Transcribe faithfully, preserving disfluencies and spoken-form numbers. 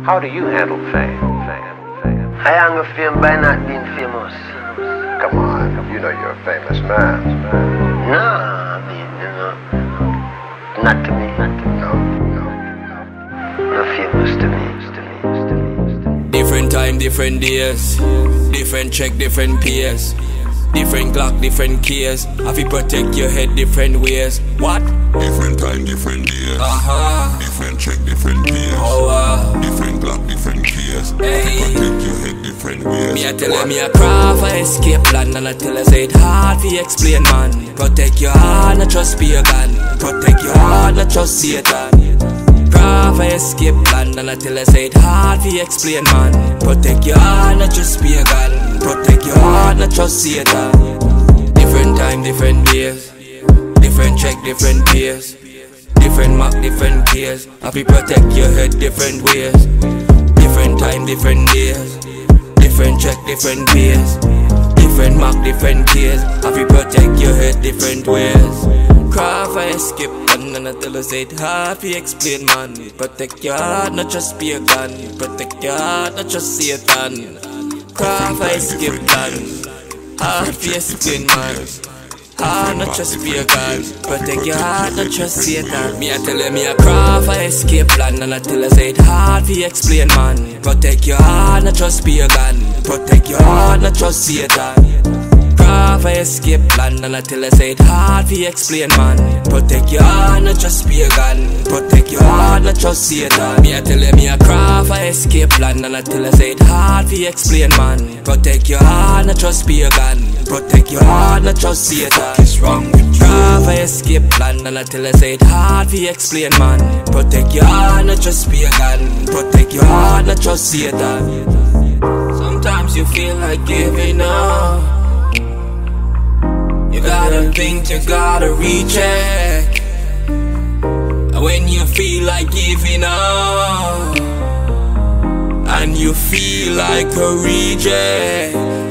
How do you handle fame? Fame, fame. I handle fame by not being famous. Come on, you know you're a famous man. Nah, I mean, you know, not to me, not to me. No, no, no. Not famous to me, to me, to me, to me. Different time, different days. Different check, different peers. Different clock, different keys. Have you protect your head different ways? What? Different time, different days. Uh-huh. Different check, different keys. Oh, uh. Different clock, different keys. Hey. Have you protect your head different ways? Me I tell her me a craft for escape plan, and I tell her say it hard to explain, man. Protect your heart, not trust be a gun. Protect your heart, not trust Satan. Craft for escape plan, and I tell her say it hard to explain, man. Protect your heart, not just be a gun. Protect your heart, not trust Satan. Different time, different days. Different check, different peers. Different mark, different keys. Have you protect your head different ways. Different time, different days. Different check, different peers. Different mark, different keys. Have you protect your head different ways. Craft for escape plan, and I tell her say it hard to explain, man. Protect your heart, not just be a gun. Protect your heart, not just Satan. Craft for escape plan, hard to explain, man. Heart, not just be a gun. Protect your heart, not just Satan. Me I tell her me a craft for escape plan, and I tell her say it hard to explain, man. Protect your heart, not just be a gun. Protect your heart, not just Satan. Craft for escape plan, and I tell her say it hard to explain, man. Protect your heart, not just be a gun. Protect your heart, not just Satan. Me I tell her me a craft for escape plan, and I tell her say it hard to explain, man. Protect your heart, not just be a gun. Protect your heart, not just Satan. What's wrong with you? Craft for escape plan, and I tell her say it hard to explain, man. Protect your heart, not just be a gun. Protect your heart, not just Satan. Sometimes you feel like giving up. You gotta think, you gotta recheck. And when you feel like giving up, and you feel like a reject,